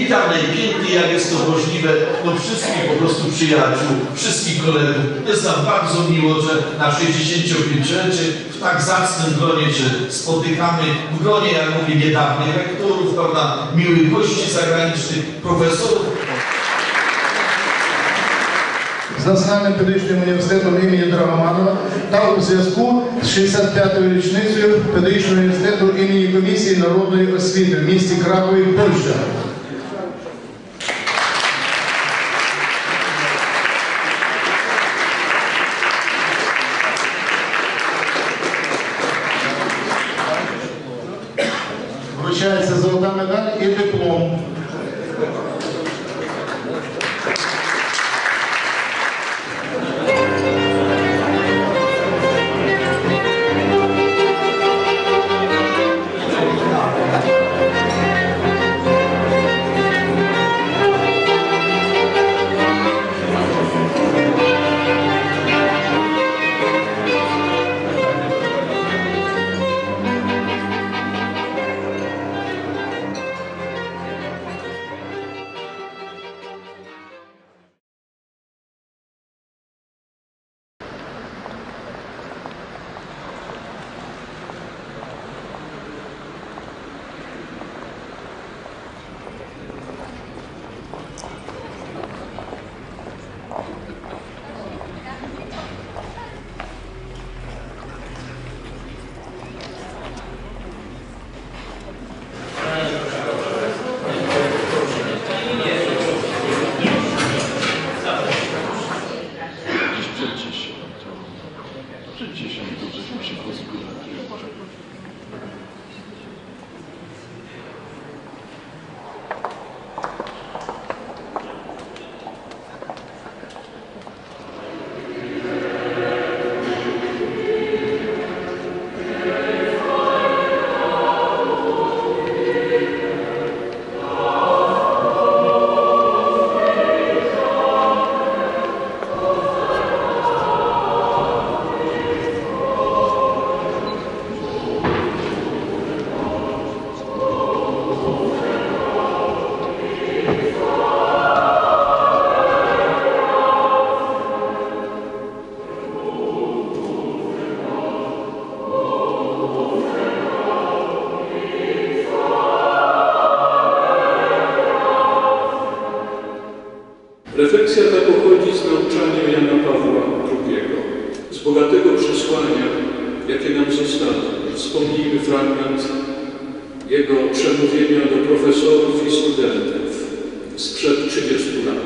Witam najpiękniej, jak jest to możliwe, wszystkich po prostu przyjaciół, wszystkich kolegów. Jest nam bardzo miło, że na 65-lecie w tak zacnym gronie się spotykamy, w gronie, jak mówię, niedawnych lektorów, prawda, miłych gości zagranicznych, profesorów. З Національним педагогічним університетом імені Драгоманова та у зв'язку з 65-ю річницею Педагогічного університету імені Комісії народної освіти в місті Кракові, Польща. Вручається золота медаль і диплом. Refleksja ta pochodzi z nauczania Jana Pawła II, z bogatego przesłania, jakie nam zostało. Wspomnijmy fragment jego przemówienia do profesorów i studentów sprzed 30 lat.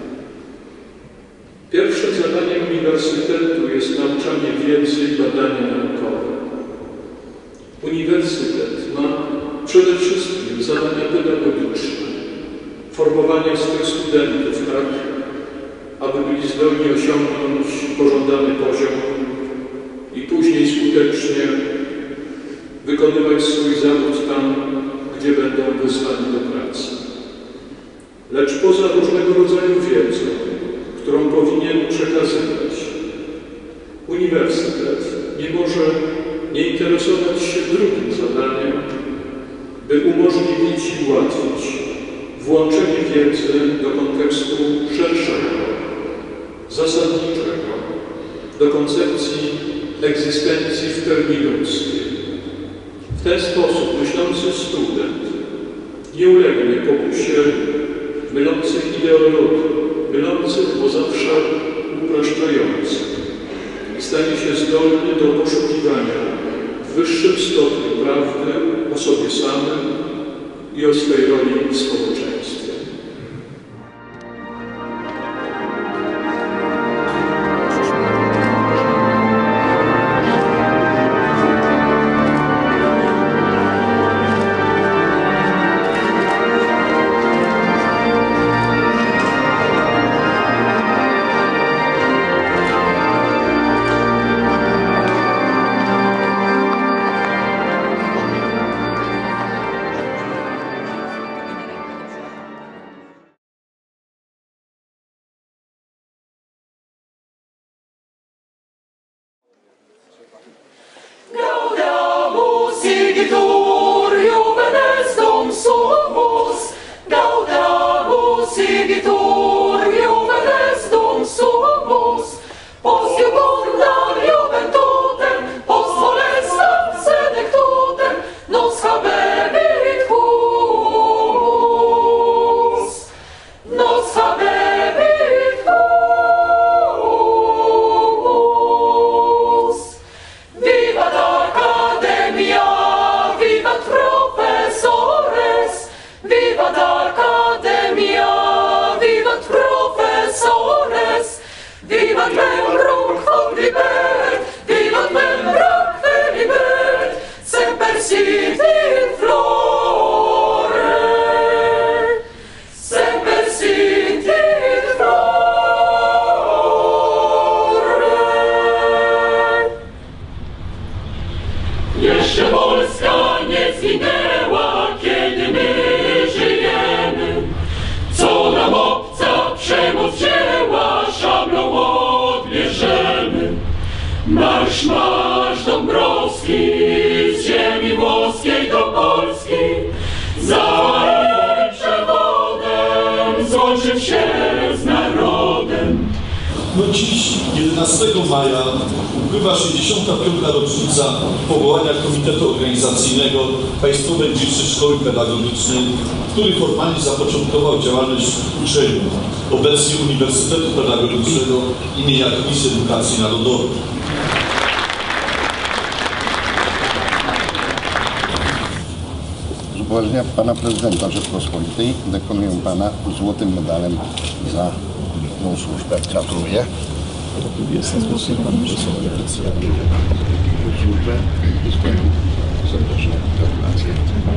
Pierwszym zadaniem uniwersytetu jest nauczanie wiedzy i badania naukowe. Uniwersytet ma przede wszystkim zadania pedagogiczne, formowania swych studentów tak, aby byli zdolni osiągnąć pożądany poziom i później skutecznie wykonywać swój zawód tam, gdzie będą wezwani do pracy. Lecz poza różnego rodzaju wiedzą, którą powinien przekazywać, uniwersytet nie może nie interesować się drugim zadaniem, by umożliwić i ułatwić włączenie wiedzy do kontekstu szerszego, zasadniczego, do koncepcji egzystencji w pełni ludzkiej. W ten sposób myślący student nie ulegnie pokusie mylących ideologii, mylących, bo zawsze upraszczających i stanie się zdolny do poszukiwania w wyższym stopniu prawdy o sobie samym i o swej roli w społeczeństwie. membrum quod libet, vivat membra queribet, semper sit in flore, semper sit in flore. Jeszcze Polska nie zginęła, kiedy my żyjemy. Co nam obca przemoc wzięła, szablą odbierzemy. Marsz, marsz Dąbrowski, z ziemi włoskiej do Polski, za jej przewodem złączyć się z narodem. No dziś, 11 maja, upływa 65. rocznica powołania Komitetu Organizacyjnego Państwowej Wyższej Szkoły Pedagogicznej, który formalnie zapoczątkował działalność uczelni, obecnie Uniwersytetu Pedagogicznego imienia Komisji Edukacji Narodowej. Z upoważnienia pana prezydenta Rzeczpospolitej dekonuję pana złotym medalem za tą służbę. Gratuluję. Jestem serdecznie panu profesorowi. Służbę i serdecznie gratulacje.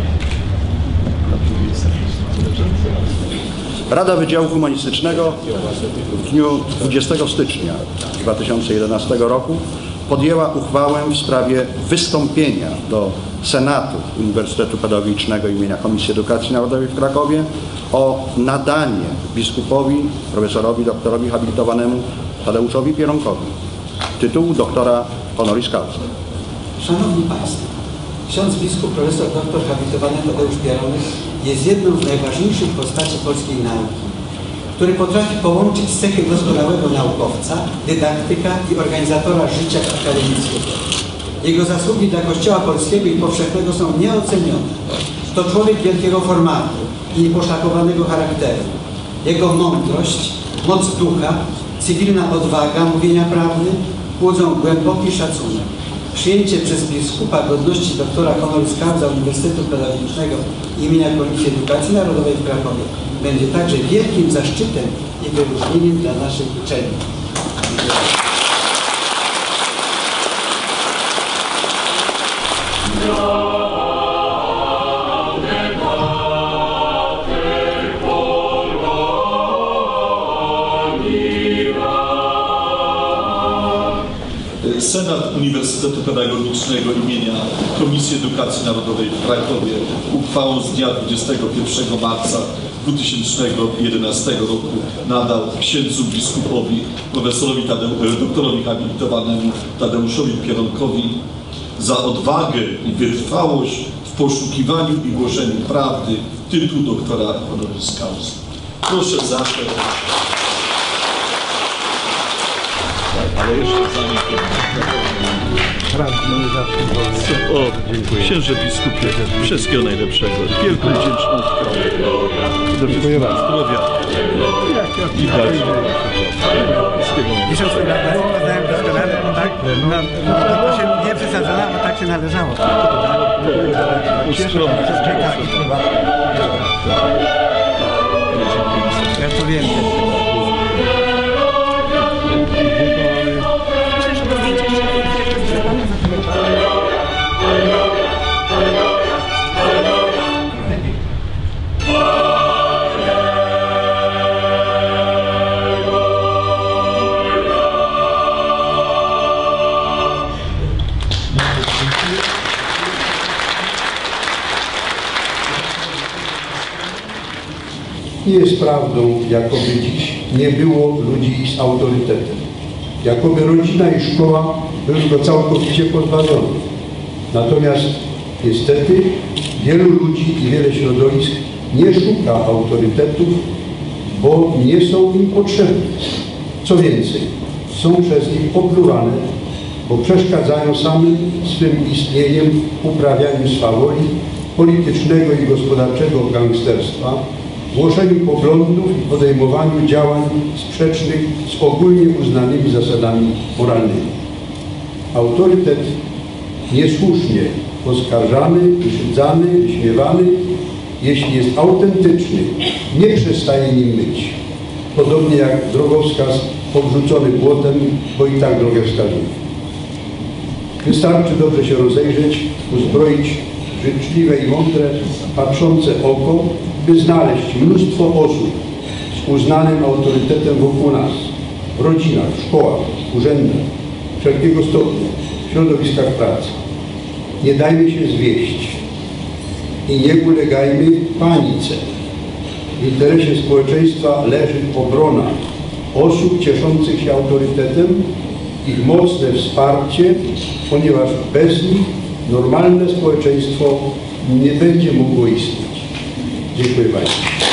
Rada Wydziału Humanistycznego w dniu 20 stycznia 2011 roku podjęła uchwałę w sprawie wystąpienia do Senatu Uniwersytetu Pedagogicznego imienia Komisji Edukacji Narodowej w Krakowie o nadanie biskupowi, profesorowi, doktorowi habilitowanemu Tadeuszowi Pieronkowi tytułu doktora honoris causa. Szanowni Państwo, ksiądz biskup profesor doktor habilitowany Tadeusz Pieronek jest jedną z najważniejszych postaci polskiej nauki, który potrafi połączyć cechy doskonałego naukowca, dydaktyka i organizatora życia akademickiego. Jego zasługi dla Kościoła polskiego i powszechnego są nieocenione. To człowiek wielkiego formatu i nieposzlakowanego charakteru. Jego mądrość, moc ducha, cywilna odwaga mówienia prawdy płodzą głęboki szacunek. Przyjęcie przez biskupa godności doktora honoris causa Uniwersytetu Pedagogicznego imienia Komisji Edukacji Narodowej w Krakowie będzie także wielkim zaszczytem i wyróżnieniem dla naszej uczelni. Senat Uniwersytetu Pedagogicznego imienia Komisji Edukacji Narodowej w Krakowie uchwałą z dnia 21 marca 2011 roku nadał księdzu biskupowi, profesorowi doktorowi habilitowanemu Tadeuszowi Pieronkowi za odwagę i wytrwałość w poszukiwaniu i głoszeniu prawdy tytuł doktora honoris causa. Proszę zatem. Ale jeszcze zanim o, dziękuję. Księże biskupie, wszystkiego najlepszego. Wielką wdzięcznością. Dziękuję bardzo. Zdrowia. I dać. Ksiądz poznałem doskonale, tak? To się nie przesadzono, bo tak się należało. Gratuluję. Nie jest prawdą, jakoby dziś nie było ludzi z autorytetem. Jakoby rodzina i szkoła były go całkowicie pozbawione. Natomiast niestety wielu ludzi i wiele środowisk nie szuka autorytetów, bo nie są im potrzebne. Co więcej, są przez nich opluwane, bo przeszkadzają samym swym istnieniem uprawianiu swawoli politycznego i gospodarczego gangsterstwa, głoszeniu poglądów i podejmowaniu działań sprzecznych z ogólnie uznanymi zasadami moralnymi. Autorytet niesłusznie oskarżany, wyszydzany, wyśmiewany, jeśli jest autentyczny, nie przestaje nim być. Podobnie jak drogowskaz obrzucony błotem, bo i tak drogę wskazuje. Wystarczy dobrze się rozejrzeć, uzbroić życzliwe i mądre, patrzące oko, by znaleźć mnóstwo osób z uznanym autorytetem wokół nas, w rodzinach, szkołach, urzędach, wszelkiego stopnia, w środowiskach pracy. Nie dajmy się zwieść i nie ulegajmy panice. W interesie społeczeństwa leży obrona osób cieszących się autorytetem, ich mocne wsparcie, ponieważ bez nich normalne społeczeństwo nie będzie mogło istnieć. Dziękuję Państwu.